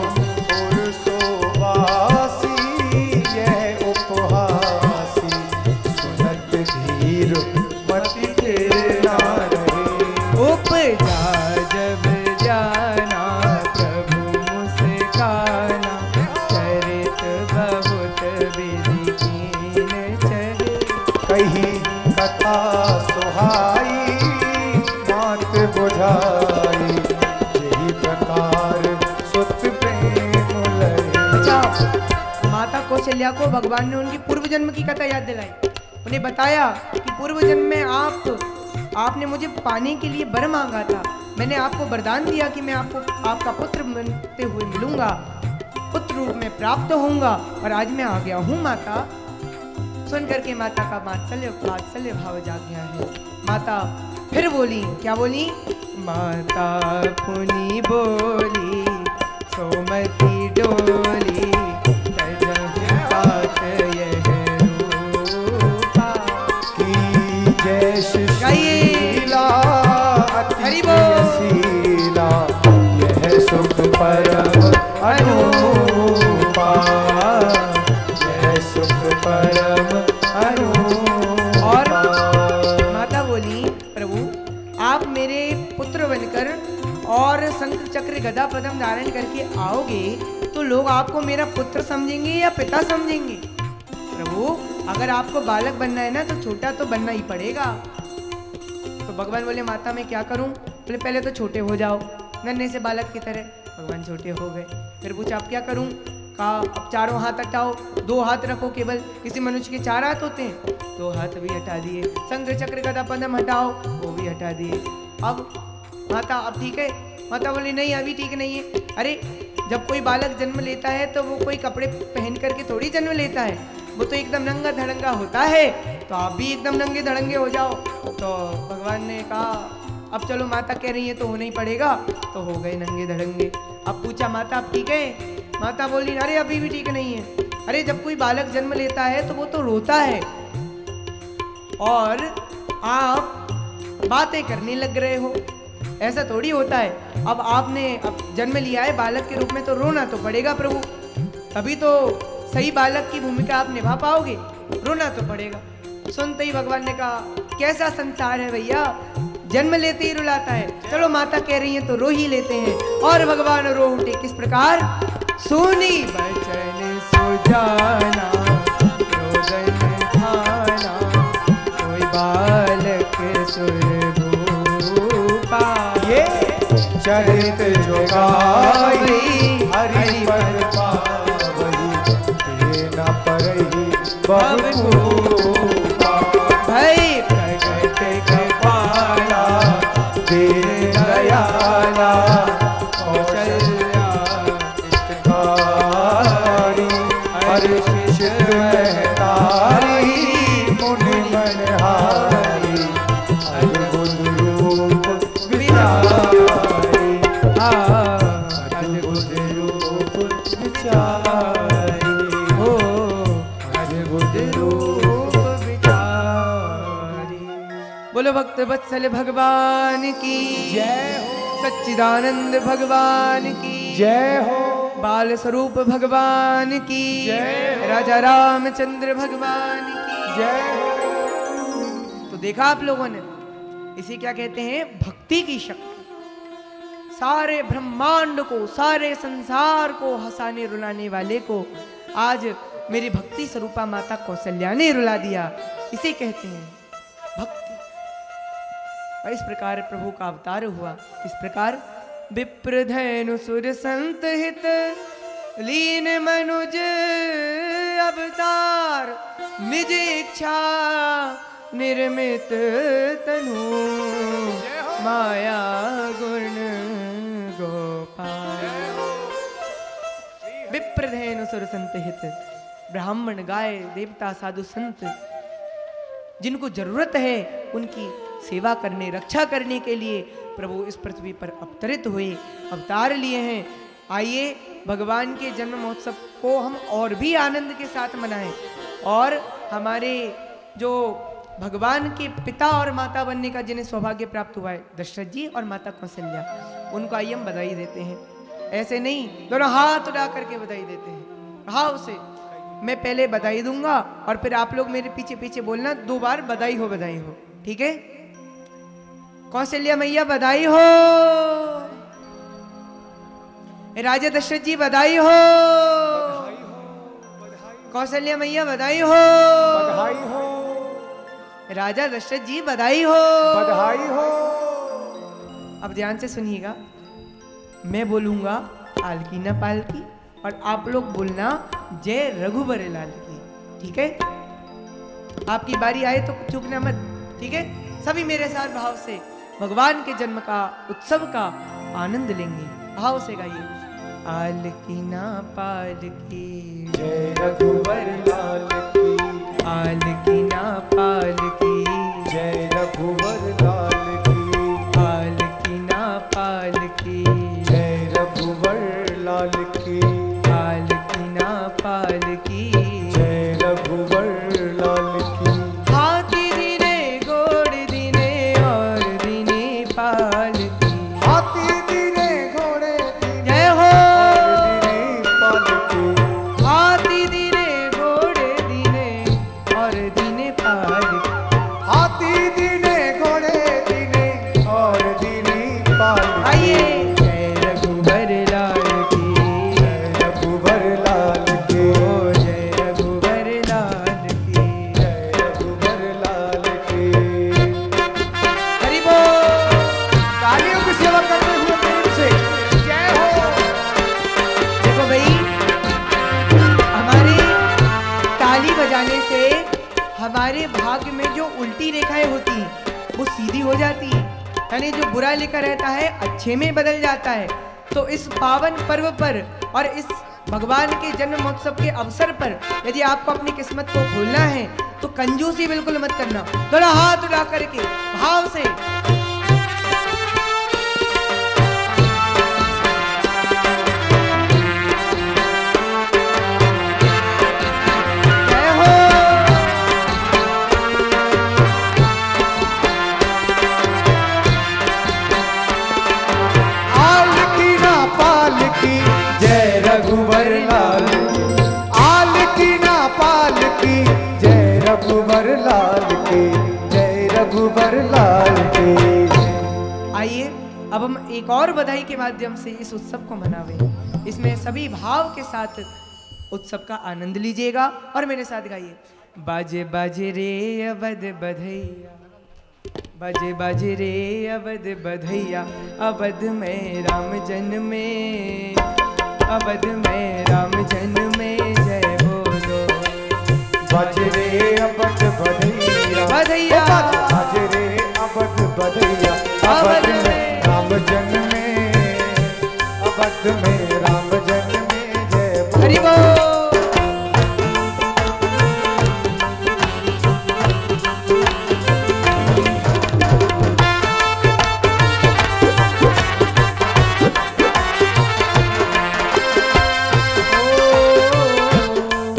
पुरुषोवासी यह उपहासी, सुनत धीर मति फिर ना रहे।
उपजा जब जाना प्रभु मुस्काना, चरित बहुत विधि कीन चढ़े।
कही कथा सुहाई मात बुझाई, यही प्रकार सुत प्रेम लहे।
अच्छा, माता कौशल्या को भगवान ने उनकी पूर्व जन्म की कथा याद दिलाई। उन्हें बताया कि पूर्व जन्म में आपने मुझे पाने के लिए वर मांगा था। मैंने आपको वरदान दिया कि मैं आपका पुत्र बनते हुए मिलूंगा, पुत्र रूप में प्राप्त होऊंगा, और आज मैं आ गया हूँ माता। सुन करके माता का वात्सल्य भाव जाग गया है। माता फिर बोली, क्या बोली? माता पुनि बोली सोमती डोली, तजहु तात यह रूपा।
की जय सुशीला अति प्रियशीला, यह सुख परम अनुपा, यह सुख परम अनुपा।
और माता बोली, प्रभु आप मेरे पुत्र बनकर और शंख चक्र गदा पद्म धारण करके आओगे तो लोग आपको मेरा पुत्र समझेंगे या पिता समझेंगे? प्रभु अगर आपको बालक बनना है ना तो छोटा तो बनना ही पड़ेगा। तो भगवान बोले, माता मैं क्या करूं? बोले पहले तो छोटे हो जाओ नन्हे से बालक की तरह। भगवान छोटे हो गए। फिर पूछा आप क्या करूं? कहा अब चारों हाथ हटाओ, 2 हाथ रखो केवल। किसी मनुष्य के 4 हाथ होते हैं, 2 हाथ भी हटा दिए। शंख चक्र गदा पद्म हटाओ, वो भी हटा दिए। अब माता अब ठीक है? माता बोली नहीं अभी ठीक नहीं है। अरे जब कोई बालक जन्म लेता है तो वो कोई कपड़े पहन करके थोड़ी जन्म लेता है, वो तो एकदम नंगा धड़ंगा होता है। तो आप भी एकदम नंगे धड़ंगे हो जाओ। तो भगवान ने कहा अब चलो माता कह रही है तो होना ही पड़ेगा। तो हो गए नंगे धड़ंगे। अब पूछा माता आप ठीक है? माता बोली अरे अभी भी ठीक नहीं है। अरे जब कोई बालक जन्म लेता है तो वो तो रोता है और आप बातें करने लग रहे हो, ऐसा थोड़ी होता है। अब आपने जन्म लिया है बालक के रूप में तो रोना तो पड़ेगा प्रभु, तभी तो सही बालक की भूमिका आप निभा पाओगे, रोना तो पड़ेगा। सुनते ही भगवान ने कहा कैसा संसार है भैया, जन्म लेते ही रुलाता है। चलो माता कह रही है तो रो ही लेते हैं। और भगवान रो उठे। किस प्रकार? सुनी बचन सुजाना रोदन खाना, कोई बालक सुरभूपा।
ये चरित जोगाई हरि पर पावई, न परही बहुपूपा।
भई प्रगट कृपाला
दीन दयाला
कौशल्या
हितकारी, हर्षित महतारी मुनि मनहारी, अद्भुत रूप
बोलो भक्त वत्सल भगवान की
जय हो,
सच्चिदानंद भगवान की
जय हो,
बाल स्वरूप भगवान की
जय हो।
राजा रामचंद्र भगवान की
जय हो।
तो देखा आप लोगों ने, इसे क्या कहते हैं? भक्ति की शक्ति। सारे ब्रह्मांड को, सारे संसार को हंसाने रुलाने वाले को आज मेरी भक्ति स्वरूपा माता कौशल्या ने रुला दिया। इसे कहते हैं भक्ति। और इस प्रकार प्रभु का अवतार हुआ। इस प्रकार विप्रधेनु सुर संत हित लीन मनुज अवतार निज इच्छा निर्मित तनु माया गुण गोपाल। विप्रधेनु सुर संत हित, ब्राह्मण गाय देवता साधु संत जिनको जरूरत है उनकी सेवा करने, रक्षा करने के लिए प्रभु इस पृथ्वी पर अवतरित हुए, अवतार लिए हैं। आइए भगवान के जन्म महोत्सव को हम और भी आनंद के साथ मनाएं और हमारे जो भगवान के पिता और माता बनने का जिन्हें सौभाग्य प्राप्त हुआ है, दशरथ जी और माता कौशल्या, उनको आइए हम बधाई देते हैं। ऐसे नहीं दोनों हाथ उठा करके बधाई देते हैं, भाव से। मैं पहले बधाई दूंगा और फिर आप लोग मेरे पीछे पीछे बोलना 2 बार बधाई हो, बधाई हो, ठीक है? कौशल्या मैया बधाई हो, राजा दशरथ जी बधाई हो, कौशल्या मैया बधाई हो,
बधाई हो,
राजा दशरथ जी बधाई हो,
बधाई हो।
अब ध्यान से सुनिएगा, मैं बोलूंगा आलकी ना पालकी और आप लोग बोलना जय रघुबर लाल की, ठीक है? आपकी बारी आए तो चूकना मत, ठीक है? सभी मेरे साथ भाव से भगवान के जन्म का, उत्सव का आनंद लेंगे। भाव से गाइए। आलकी ना पालकी
जय रघुवर लाल की,
आलकी ना पालकी
जय रघुवर लाल की,
आलकी ना पालकी
जय रघुवर लाल की,
आलकी ना पालकी
जय रघुवर लाल की।
हाथी दिने घोड़ दिने और दिने पालकी,
हाथी दिने घोड़े दिने
जय हो।
और दिने पालकी,
हाथी दिने घोड़े दिने और दिने पालकी,
हाथी दिने घोड़े दिने और दिने पालकी।
आइए जय रघुबर लाल की,
जय रघुवर लाल की,
ओ जय रघुबर लाल की,
जय रघुवर लाल की।
हरि बोल।
तालियों की सेवा करते हुए प्रेम से जय हो।
देखो भाई, हमारे ताली बजाने से हमारे भाग्य में जो उल्टी रेखाएं होती हैं वो सीधी हो जाती है, यानी जो बुरा लिखा रहता है अच्छे में बदल जाता है। तो इस पावन पर्व पर और इस भगवान के जन्म महोत्सव के अवसर पर यदि आपको अपनी किस्मत को खोलना है तो कंजूसी बिल्कुल मत करना। दोनों हाथ उठा करके भाव से जय हो।
आलकी ना पालकी जय रघुवर लाल की, आलकी ना पालकी जय रघुवर लाल की, जय रघुवर लाल की।
आइए अब हम एक और बधाई के माध्यम से इस उत्सव को मनावें। इसमें सभी भाव के साथ उत्सव का आनंद लीजिएगा और मेरे साथ गाइए। बाजे बाजे रे अवध बधैया, बाजे बाजे रे अवध बधैया, अवध में राम जन्मे, अवध में राम जन्मे, जय बोलो।
बजरे अवध बधैया,
बधैया।
बजरे अवध बधैया, अवध में राम जन्मे, अवध में राम जन्मे, जय बोलो।
हरि बोल।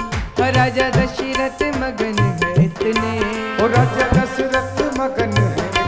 राजा दशरथ मगन है इतने,
ओ राजा दशरथ मगन है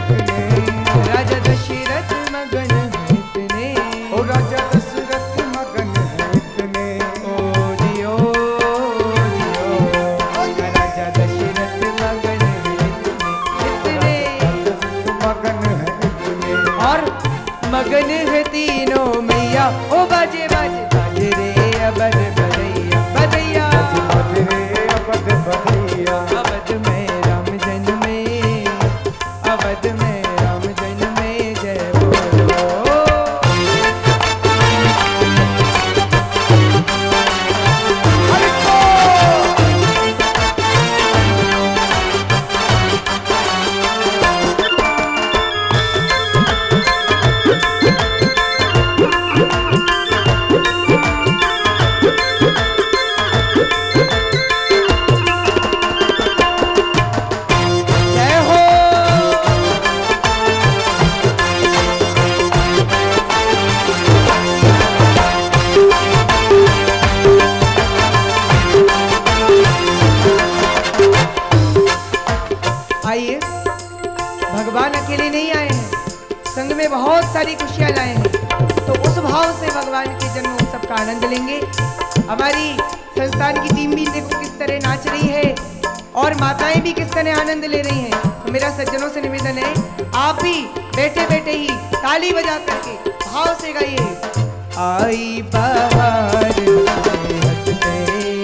में बहुत सारी खुशियाँ लाए हैं, तो उस भाव से भगवान के जन्म उत्सव का आनंद लेंगे। हमारी संस्थान की टीम भी देखो किस तरह नाच रही है और माताएं भी किस तरह आनंद ले रही हैं। तो मेरा सज्जनों से निवेदन है, आप भी बैठे बैठे ही ताली बजा करके भाव से गाइए। आई बहार हंसते,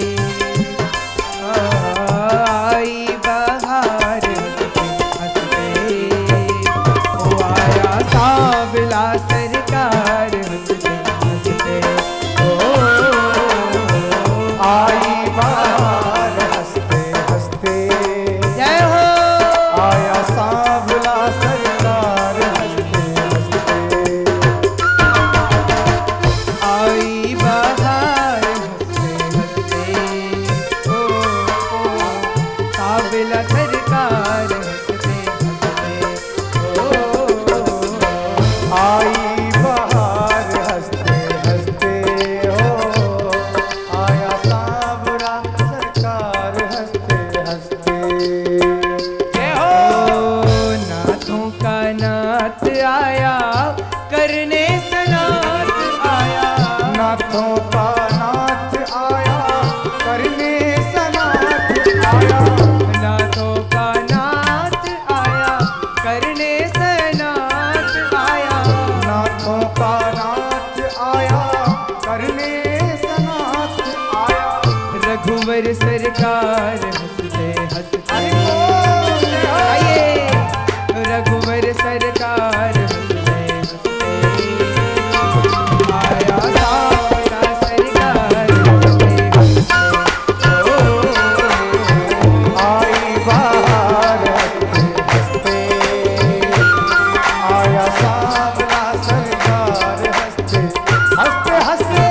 आई बहार हंसते, ओ आया सांवला सरकार हंसते हंसते, ओ
आई बहार हंसते हंसते,
जय हो।
आया सांवला सरकार हंसते हंसते,
आई बहार हंसते हंसते, ओ सांवला सरकार हंसते हंसते, ओ
आई बहार हंसते हंसते, हो आया सांवला सरकार हंसते हंसते।
जय हो। नाथों का नाथ आया करने सनाथ आया,
नाथों का नाथ आया करने सनाथ आया,
नाथों का नाथ आया करने सनाथ आया,
नाथों का नाथ आया करने सनाथ आया।
रघुवर सरकार हंसते हंसते,
आइए
आइए रघुवर सरकार हंसते हंसते, आया सांवला सरकार हंसते हंसते, ओ
आई बहार हंसते हंसते, आया सांवला सरकार हंसते हंसते हंसते।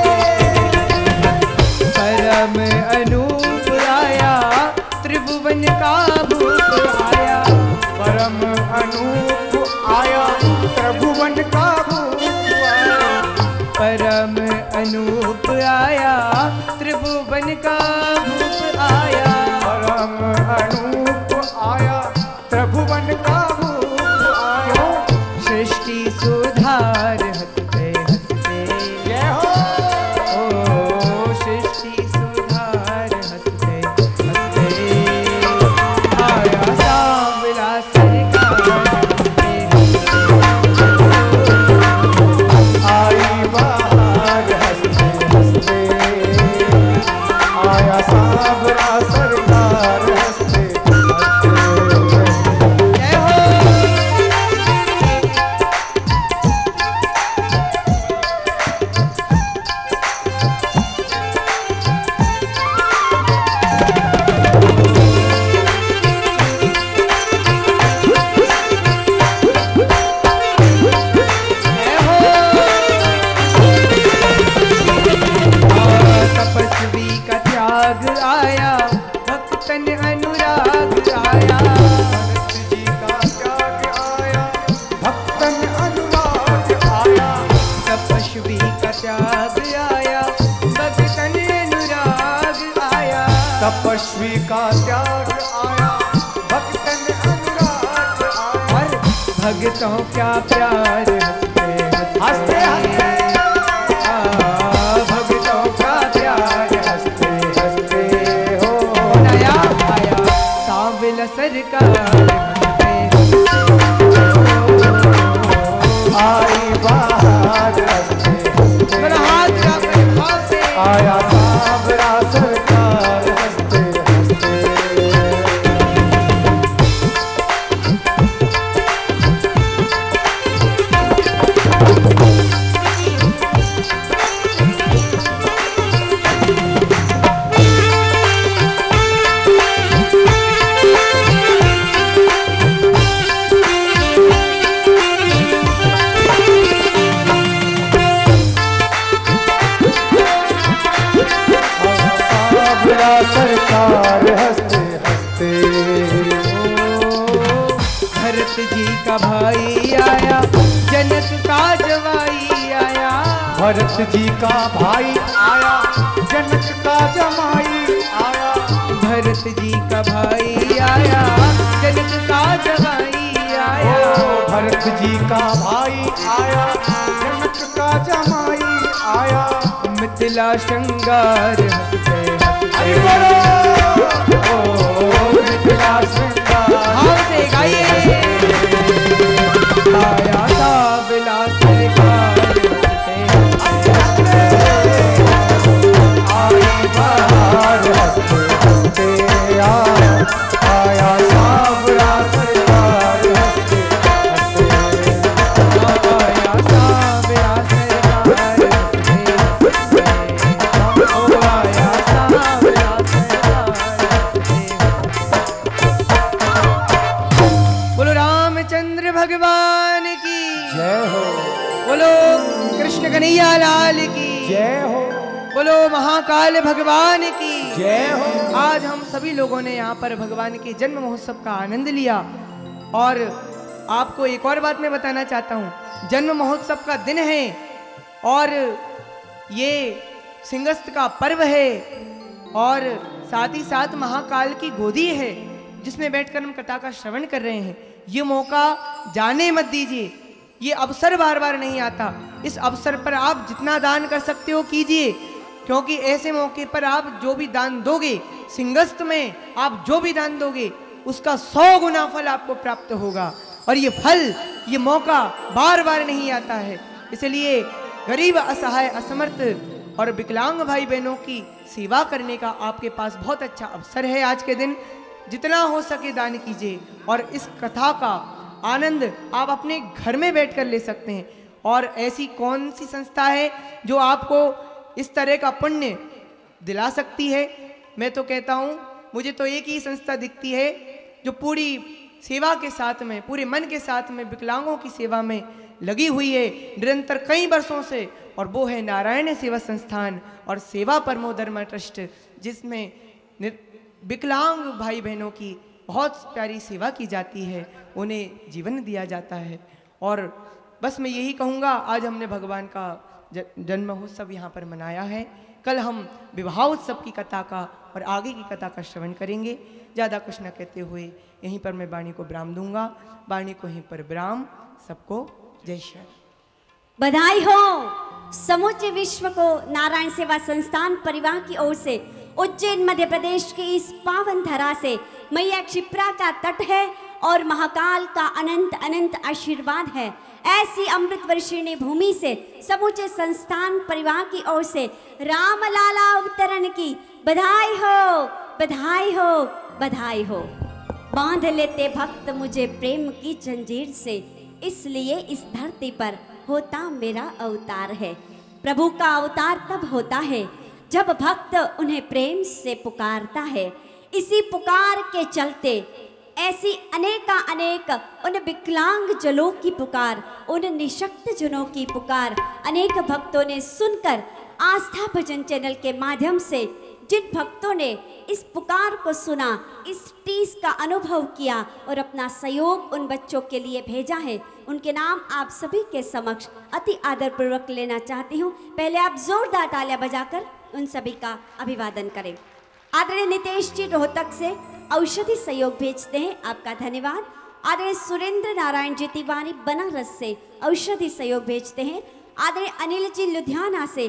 परम अनूप आया त्रिभुवन का भूप आया,
परम अनूप आया त्रिभुवन का भूप आया,
परम अनूप आया त्रिभुवन का भूप आया,
परम अनूप आया त्रिभुवन का भूप आया।
सृष्टि सुधार हंसते हंसते,
जय हो।
ओ सृष्टि सुधार हंसते हंसते, आया सांवला सरकार हंसते हंसते,
आई बहार हंसते हंसते, आया सांवला सरकार हंसते हंसते।
जय हो। जय हो। तपस्वी का त्याग आया, भक्तन अनुराग आया,
भरत जी का त्याग आया, भक्तन अनुराग आया,
तपस्वी का त्याग आया, भक्तन अनुराग आया,
तपस्वी का त्याग आया, भक्तन अनुराग आया।
और भक्तों क्या प्यार हंसते
हंसते हंसते,
भक्तों का प्यार
हंसते हंसते, हो
नया आया सांवला सरकार हंसते
आई बहार हंसते हंसते,
मेरा हाथ का भाव से
आया सांवला सरकार हंसते हंसते। सरकार हंसते हंसते,
भरत जी का भाई आया, जनक का जवाई आया,
भरत जी का भाई आया, जनक का जमाई आया,
भरत जी का भाई आया, जनक का जवाई आया,
भरत जनक जी का भाई आया, जनक का जमाई आया,
मिथिला श्रृंगार हंसते
हरि
हंसते।
बोलो ओ मिथिला श्रृंगार
भाव से गाइए। आया साबला सरकार हंसते हंसते।
आई बहार हंसते हंसते आया सावरा सरकार हंसते हंसते
आया साबला सरकार हंसते हंसते। ओ आया साबला सरकार हंसते हंसते। बोलो रामचंद्र भगवान की
जय हो,
बोलो कृष्ण कन्हैया लाल की
जय हो,
बोलो महाकाल भगवान की
जय हो।
आज हम सभी लोगों ने यहाँ पर भगवान के जन्म महोत्सव का आनंद लिया। और आपको एक और बात मैं बताना चाहता हूँ, जन्म महोत्सव का दिन है और ये सिंहस्थ का पर्व है और साथ ही साथ महाकाल की गोदी है जिसमें बैठकर हम कथा का श्रवण कर रहे हैं। ये मौका जाने मत दीजिए, ये अवसर बार बार नहीं आता। इस अवसर पर आप जितना दान कर सकते हो कीजिए, क्योंकि ऐसे मौके पर आप जो भी दान दोगे, सिंहस्थ में आप जो भी दान दोगे उसका 100 गुना फल आपको प्राप्त होगा। और ये फल, ये मौका बार बार नहीं आता है। इसलिए गरीब, असहाय, असमर्थ और विकलांग भाई बहनों की सेवा करने का आपके पास बहुत अच्छा अवसर है। आज के दिन जितना हो सके दान कीजिए और इस कथा का आनंद आप अपने घर में बैठकर ले सकते हैं। और ऐसी कौन सी संस्था है जो आपको इस तरह का पुण्य दिला सकती है? मैं तो कहता हूँ, मुझे तो एक ही संस्था दिखती है जो पूरी सेवा के साथ में, पूरे मन के साथ में विकलांगों की सेवा में लगी हुई है निरंतर कई वर्षों से, और वो है नारायण सेवा संस्थान और सेवा परमो धर्म ट्रस्ट, जिसमें विकलांग भाई बहनों की बहुत प्यारी सेवा की जाती है, उन्हें जीवन दिया जाता है। और बस मैं यही कहूँगा, आज हमने भगवान का जन्म महोत्सव यहाँ पर मनाया है। कल हम विवाह उत्सव की कथा का और आगे की कथा का श्रवण करेंगे। ज़्यादा कुछ न कहते हुए यहीं पर मैं वाणी को विराम दूंगा। वाणी को यहीं पर विराम। सबको जय श्री राम।
बधाई हो समूचे विश्व को नारायण सेवा संस्थान परिवार की ओर से। उज्जैन मध्य प्रदेश की इस पावन धरा से मैया क्षिप्रा का तट है और महाकाल का अनंत अनंत आशीर्वाद है। ऐसी अमृत वर्षिणी भूमि से समूचे संस्थान परिवार की ओर से रामलाला अवतरण की बधाई हो, बधाई हो, बधाई हो। बांध लेते भक्त मुझे प्रेम की जंजीर से, इसलिए इस धरती पर होता मेरा अवतार है। प्रभु का अवतार तब होता है जब भक्त उन्हें प्रेम से पुकारता है। इसी पुकार के चलते ऐसी अनेक उन विकलांग जनों की पुकार, उन निशक्त जनों की पुकार अनेक भक्तों ने सुनकर आस्था भजन चैनल के माध्यम से जिन भक्तों ने इस पुकार को सुना, इस टीस का अनुभव किया और अपना सहयोग उन बच्चों के लिए भेजा है, उनके नाम आप सभी के समक्ष अति आदरपूर्वक लेना चाहती हूँ। पहले आप जोरदार तालियां बजाकर उन सभी का अभिवादन करें। आदरणीय नितेश जी रोहतक से औषधि सहयोग भेजते हैं, आपका धन्यवाद। आदरणीय सुरेंद्र नारायण जी तिवारी बनारस से औषधि सहयोग भेजते हैं। आदरणीय अनिल जी लुधियाना से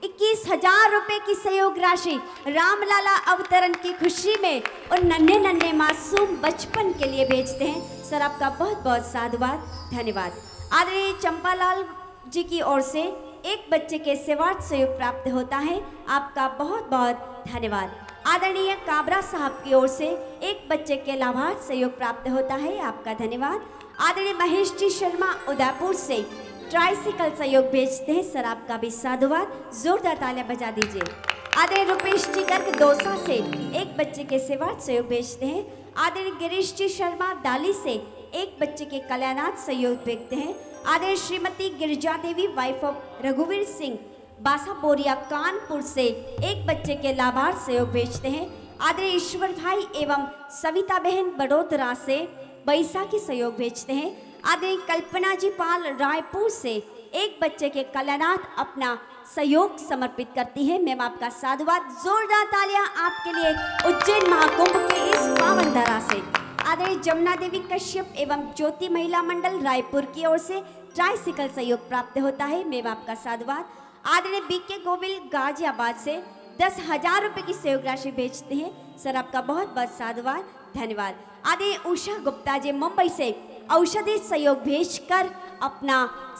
21,000 रुपए की सहयोग राशि रामलाला अवतरण की खुशी में और नन्हे नन्हे मासूम बचपन के लिए भेजते हैं। सर आपका बहुत बहुत साधुवाद, धन्यवाद। आदरणीय चंपालाल जी की ओर से एक बच्चे के सेवार्थ सहयोग प्राप्त होता है, आपका बहुत बहुत धन्यवाद। आदरणीय काबरा साहब की ओर से एक बच्चे के लाभार्थ सहयोग प्राप्त होता है, आपका धन्यवाद। आदरणीय महेश जी शर्मा उदयपुर से ट्राइसिकल सहयोग भेजते हैं, सर आपका भी साधुवाद, जोरदार तालियां बजा दीजिए। आदरणीय रुपेश जी गर्ग दौसा से एक बच्चे के सेवार्थ सहयोग भेजते हैं। आदरणीय गिरीश जी शर्मा डाली से एक बच्चे के कल्याणार्थ सहयोग भेजते हैं। आदरणीय श्रीमती गिरिजा देवी वाइफ ऑफ रघुवीर सिंह बासा बोरिया कानपुर से एक बच्चे के लाभार्थ सहयोग भेजते हैं। आदरणीय ईश्वर भाई एवं सविता बहन बड़ोदरा से बैसाखी सहयोग भेजते हैं। आदरणीय कल्पना जी पाल रायपुर से एक बच्चे के कल्याणार्थ अपना सहयोग समर्पित करती है। मैम आपका साधुवाद, जोरदार तालियां आपके लिए उज्जैन महाकुंभ के इस पावन धरा से। आदरणीय जमुना देवी कश्यप एवं ज्योति महिला मंडल रायपुर की ओर से ट्राइसिकल सहयोग प्राप्त होता है। मैं आपका साधुवाद। आदरणीय बीके गोविल गाजियाबाद से 10,000 रुपए की सहयोग राशि भेजते हैं। सर आपका बहुत बहुत साधुवाद, धन्यवाद। आदरणीय उषा गुप्ता जी मुंबई से औषधि सहयोग भेजकर अपना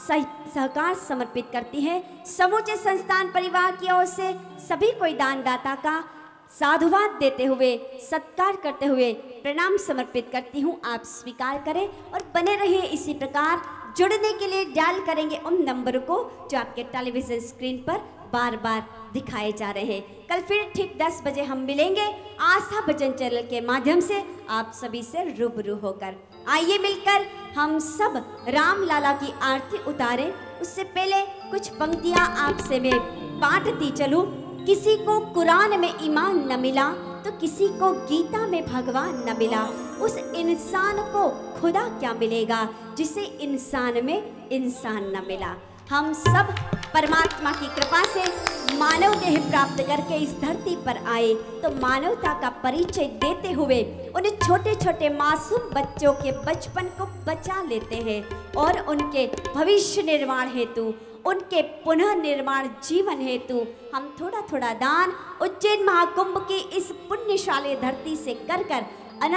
सहकार समर्पित करती है। समूचे संस्थान परिवार की ओर से सभी कोई दानदाता का साधुवाद देते हुए, सत्कार करते हुए प्रणाम समर्पित करती हूँ। आप स्वीकार करें और बने रहिए इसी प्रकार। जुड़ने के लिए डायल करेंगे उन नंबर को जो आपके टेलीविजन स्क्रीन पर बार बार दिखाए जा रहे हैं। कल फिर ठीक 10 बजे हम मिलेंगे आस्था भजन चैनल के माध्यम से आप सभी से रूबरू होकर। आइए मिलकर हम सब राम लाला की आरती उतारें। उससे पहले कुछ पंक्तियां आपसे मैं बांटती चलूं। किसी को कुरान में ईमान न मिला तो किसी को गीता में भगवान न मिला। उस इंसान को खुदा क्या मिलेगा जिसे इंसान में इंसान न मिला। हम सब परमात्मा की कृपा से मानव देह प्राप्त करके इस धरती पर आए तो मानवता का परिचय देते हुए उन छोटे छोटे मासूम बच्चों के बचपन को बचा लेते हैं और उनके भविष्य निर्माण हेतु, उनके पुनः निर्माण जीवन हेतु हम थोड़ा थोड़ा दान उज्जैन महाकुंभ की इस पुण्यशाली धरती से कर कर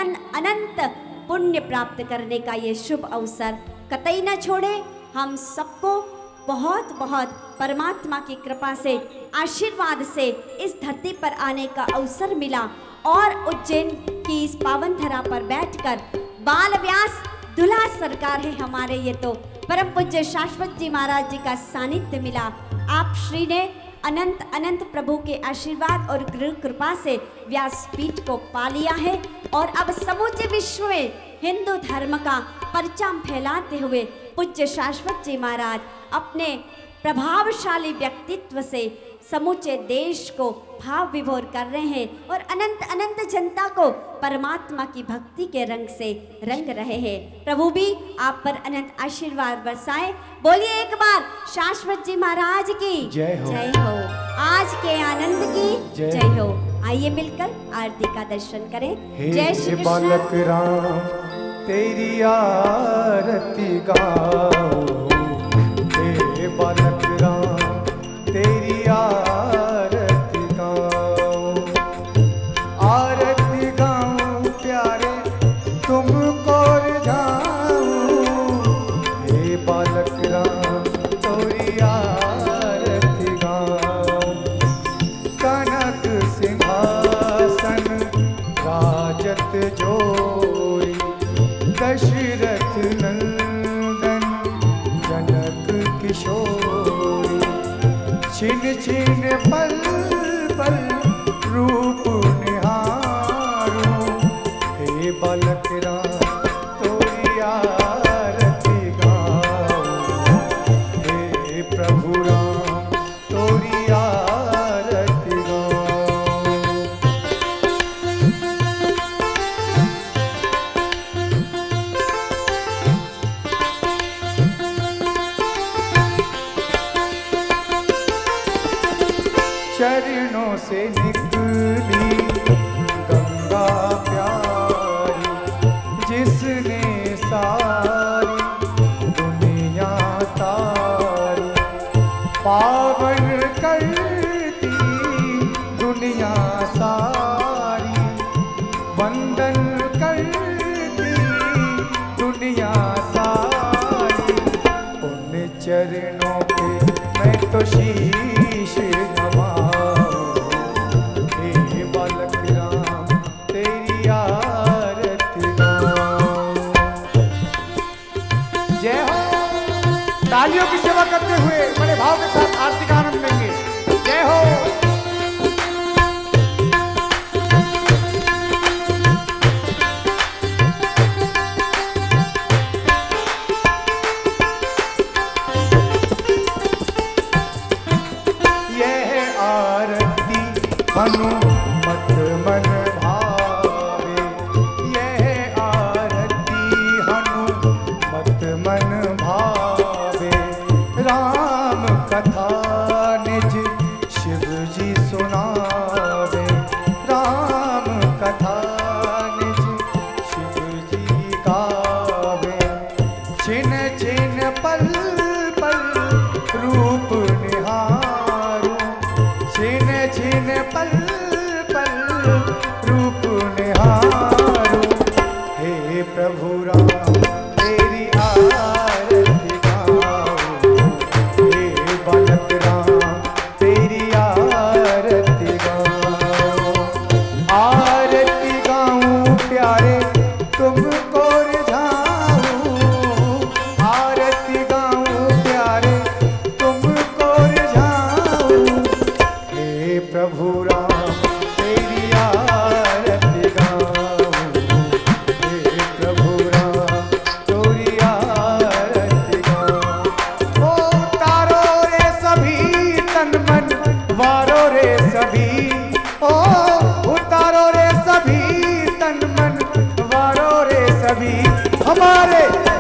अनंत पुण्य प्राप्त करने का ये शुभ अवसर कतई न छोड़े। हम सबको बहुत बहुत परमात्मा की कृपा से, आशीर्वाद से इस धरती पर आने का अवसर मिला और उज्जैन की इस पावन धरा पर बैठकर बाल व्यास दूल्हा सरकार है हमारे, ये तो परम पूज्य शाश्वत जी महाराज जी का सानिध्य मिला। आप श्री ने अनंत अनंत प्रभु के आशीर्वाद और कृपा से व्यासपीठ को पा लिया है और अब समूचे विश्व में हिंदू धर्म का परचम फैलाते हुए पूज्य शाश्वत जी महाराज अपने प्रभावशाली व्यक्तित्व से समूचे देश को भाव विभोर कर रहे हैं और अनंत अनंत जनता को परमात्मा की भक्ति के रंग से रंग रहे हैं। प्रभु भी आप पर अनंत आशीर्वाद बरसाए। बोलिए एक बार शाश्वत जी महाराज की
जय हो।
जय हो। आज के आनंद की जय हो। आइए मिलकर आरती का दर्शन करें। जय श्री कृष्ण।
बालक राम तेरी आरती गाओ, हे बालक राम तेरी आरती गाओ, आरती गाऊं प्यारे तुमको रिझाऊं, हे बालक राम तेरी आरती गाऊं, कनक सिंहासन राजत जोई, दशरथ नंदन जनक किशोरी, छिन छिन पल पल रूप निहारूं, हे बालक राम तोरी आरती गाऊं, हे प्रभु राम तोरी आरती गाऊं।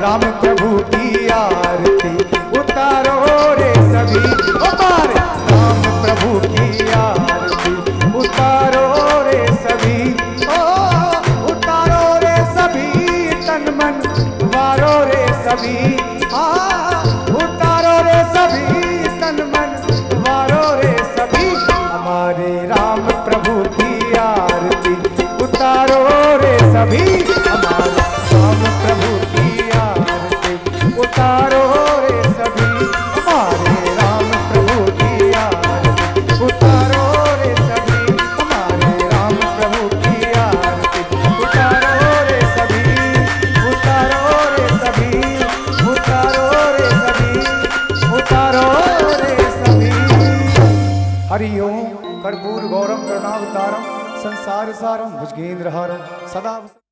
राम प्रभु की आरती उतारो रे सभी, हमारे राम प्रभु की आरती उतारो रे सभी, ओ उतारो रे सभी, तन मन वारो रे सभी, उतारो रे सभी, तन मन वारो रे सभी, हमारे राम प्रभु की आरती उतारो रे सभी, हमारे राम प्रभु की आरती उतारो रे सभी, हमारे राम प्रभु की आरती उतारो रे सभी, हमारे राम प्रभु की आरती उतारो रे सभी, उतारो रे सभी, उतारो रे सभी, उतारो रे सभी। हरि ओम कर्पूर गौरम करुणावतारम संसार सारम भुजगेंद्रहारम सदा